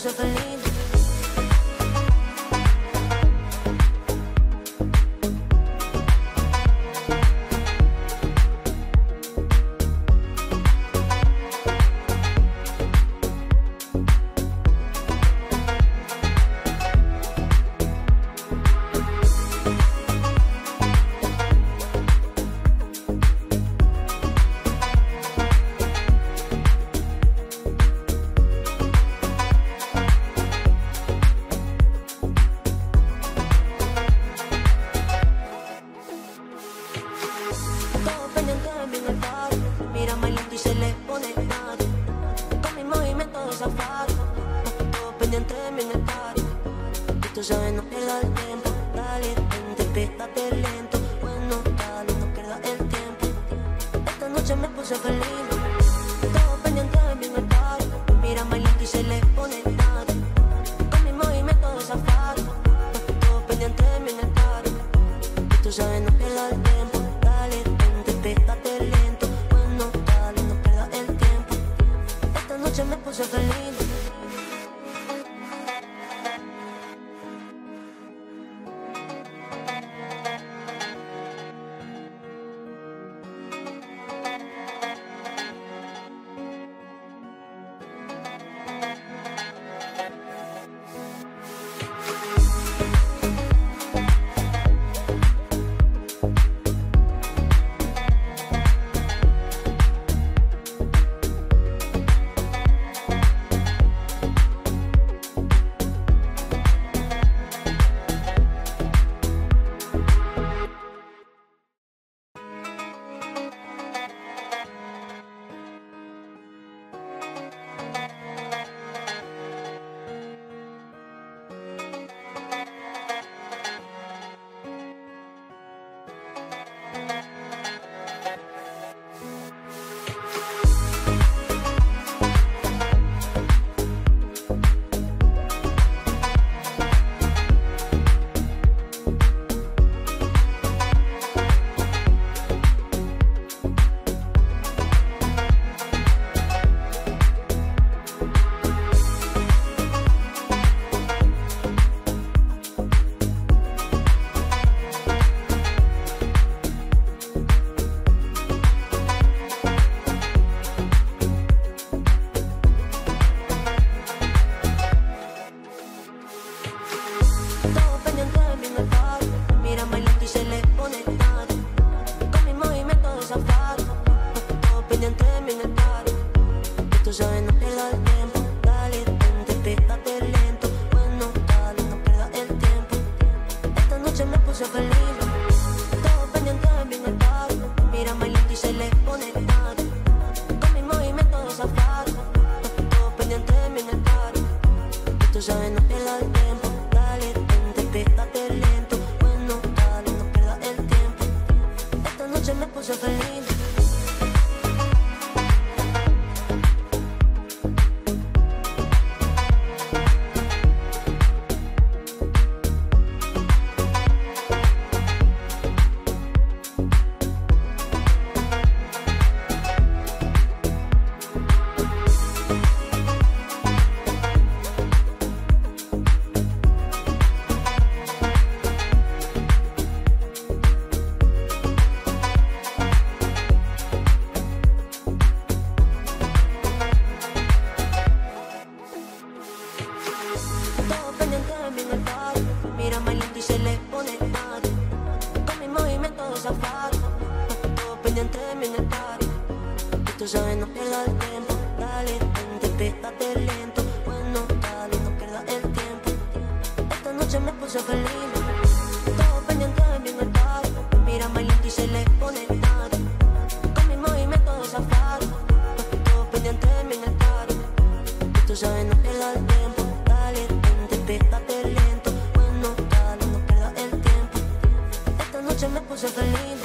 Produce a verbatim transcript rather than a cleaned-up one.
puse feliz. Mira bailando y se le pone nada. Con mi movimiento de safari, todo pendiente de mí en el party. Y tú sabes, no pierdas el tiempo. Dale, vente, pégate lento. Bueno, dale, no pierdas el tiempo. Esta noche me puse feliz. Todo pendiente de mí en el party. Mira bailando y se le pone nada. Con mi movimiento de safari, todo pendiente de mí en el party. Y tú sabes, no pierdas el tiempo. Dale, vente, pégate lento. Me puse feliz. Tú sabes, no pierdas el tiempo. Dale, vente, pégate lento. Bueno, dale, no pierdas el tiempo. Esta noche me puse feliz. Todo pendiente de mí en el party. Mira bailando y se le pone nada. Con mi movimiento de safari, todo pendiente de mí en el party. Y tú sabes, no pierdas el tiempo. Dale, vente, pégate lento. Bueno, dale, no pierdas el tiempo. Esta noche me puse feliz.